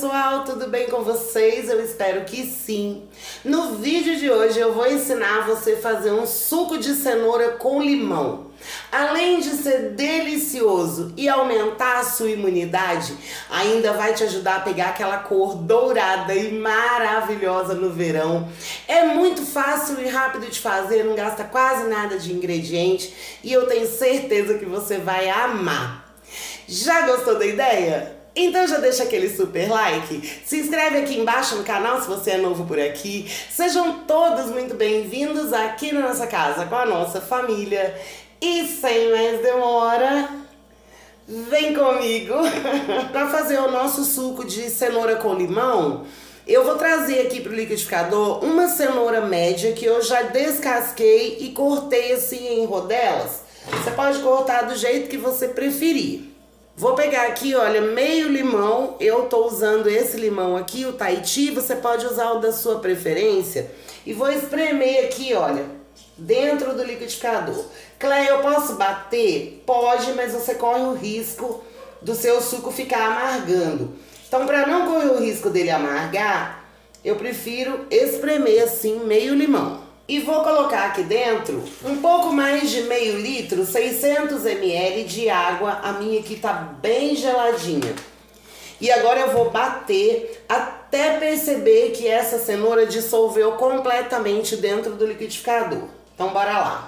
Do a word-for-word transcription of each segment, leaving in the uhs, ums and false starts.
pessoal, tudo bem com vocês? Eu espero que sim. No vídeo de hoje eu vou ensinar você a fazer um suco de cenoura com limão. Além de ser delicioso e aumentar a sua imunidade, ainda vai te ajudar a pegar aquela cor dourada e maravilhosa no verão. É muito fácil e rápido de fazer, não gasta quase nada de ingrediente e eu tenho certeza que você vai amar. Já gostou da ideia? Então já deixa aquele super like, se inscreve aqui embaixo no canal se você é novo por aqui. Sejam todos muito bem-vindos aqui na nossa casa com a nossa família. E sem mais demora, vem comigo! Para fazer o nosso suco de cenoura com limão, eu vou trazer aqui para o liquidificador uma cenoura média que eu já descasquei e cortei assim em rodelas. Você pode cortar do jeito que você preferir. Vou pegar aqui, olha, meio limão. Eu tô usando esse limão aqui, o Tahiti. Você pode usar o da sua preferência. E vou espremer aqui, olha, dentro do liquidificador. Cleia, eu posso bater? Pode, mas você corre o risco do seu suco ficar amargando. Então, para não correr o risco dele amargar, eu prefiro espremer assim, meio limão. E vou colocar aqui dentro um pouco mais de meio litro, seiscentos mililitros de água. A minha aqui tá bem geladinha. E agora eu vou bater até perceber que essa cenoura dissolveu completamente dentro do liquidificador. Então bora lá.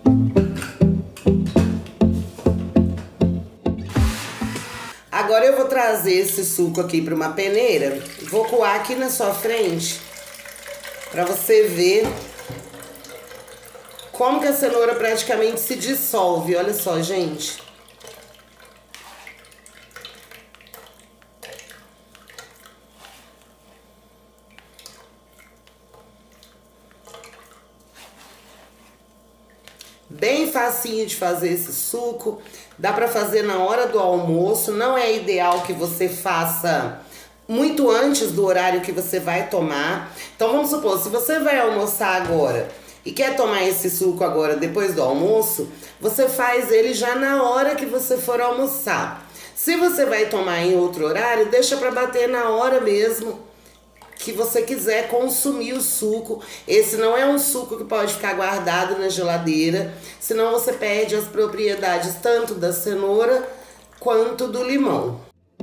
Agora eu vou trazer esse suco aqui para uma peneira. Vou coar aqui na sua frente para você ver como que a cenoura praticamente se dissolve. Olha só, gente. Bem facinho de fazer esse suco. Dá pra fazer na hora do almoço. Não é ideal que você faça muito antes do horário que você vai tomar. Então vamos supor, se você vai almoçar agora e quer tomar esse suco agora depois do almoço, você faz ele já na hora que você for almoçar. Se você vai tomar em outro horário, deixa pra bater na hora mesmo que você quiser consumir o suco. Esse não é um suco que pode ficar guardado na geladeira, senão você perde as propriedades tanto da cenoura quanto do limão.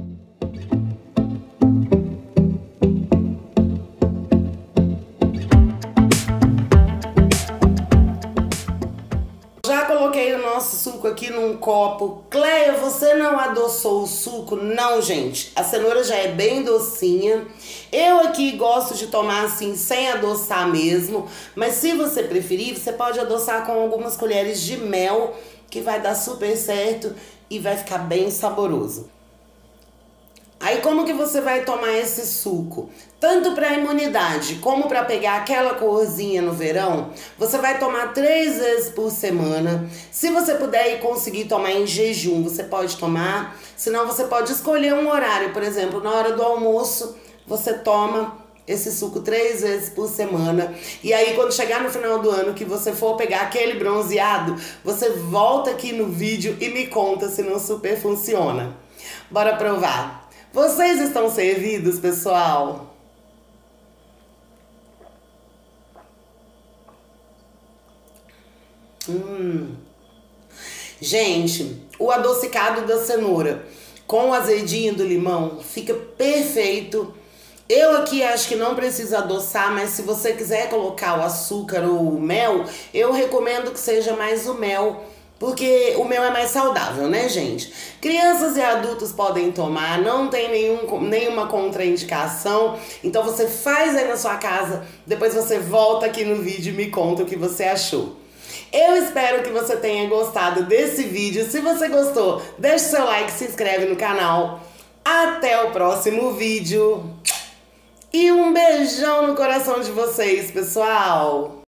Já coloquei o nosso suco aqui num copo. Cleia, você não adoçou o suco? Não, gente. A cenoura já é bem docinha. Eu aqui gosto de tomar assim, sem adoçar mesmo. Mas se você preferir, você pode adoçar com algumas colheres de mel, que vai dar super certo e vai ficar bem saboroso. Aí como que você vai tomar esse suco? Tanto para imunidade como para pegar aquela corzinha no verão, você vai tomar três vezes por semana. Se você puder e conseguir tomar em jejum, você pode tomar. Senão você pode escolher um horário, por exemplo, na hora do almoço, você toma esse suco três vezes por semana. E aí quando chegar no final do ano que você for pegar aquele bronzeado, você volta aqui no vídeo e me conta se não super funciona. Bora provar! Vocês estão servidos, pessoal? Hum. Gente, o adocicado da cenoura com o azedinho do limão fica perfeito. Eu aqui acho que não precisa adoçar, mas se você quiser colocar o açúcar ou o mel, eu recomendo que seja mais o mel, porque o mel é mais saudável, né, gente? Crianças e adultos podem tomar, não tem nenhum, nenhuma contraindicação. Então você faz aí na sua casa, depois você volta aqui no vídeo e me conta o que você achou. Eu espero que você tenha gostado desse vídeo. Se você gostou, deixe seu like, se inscreve no canal. Até o próximo vídeo. E um beijão no coração de vocês, pessoal!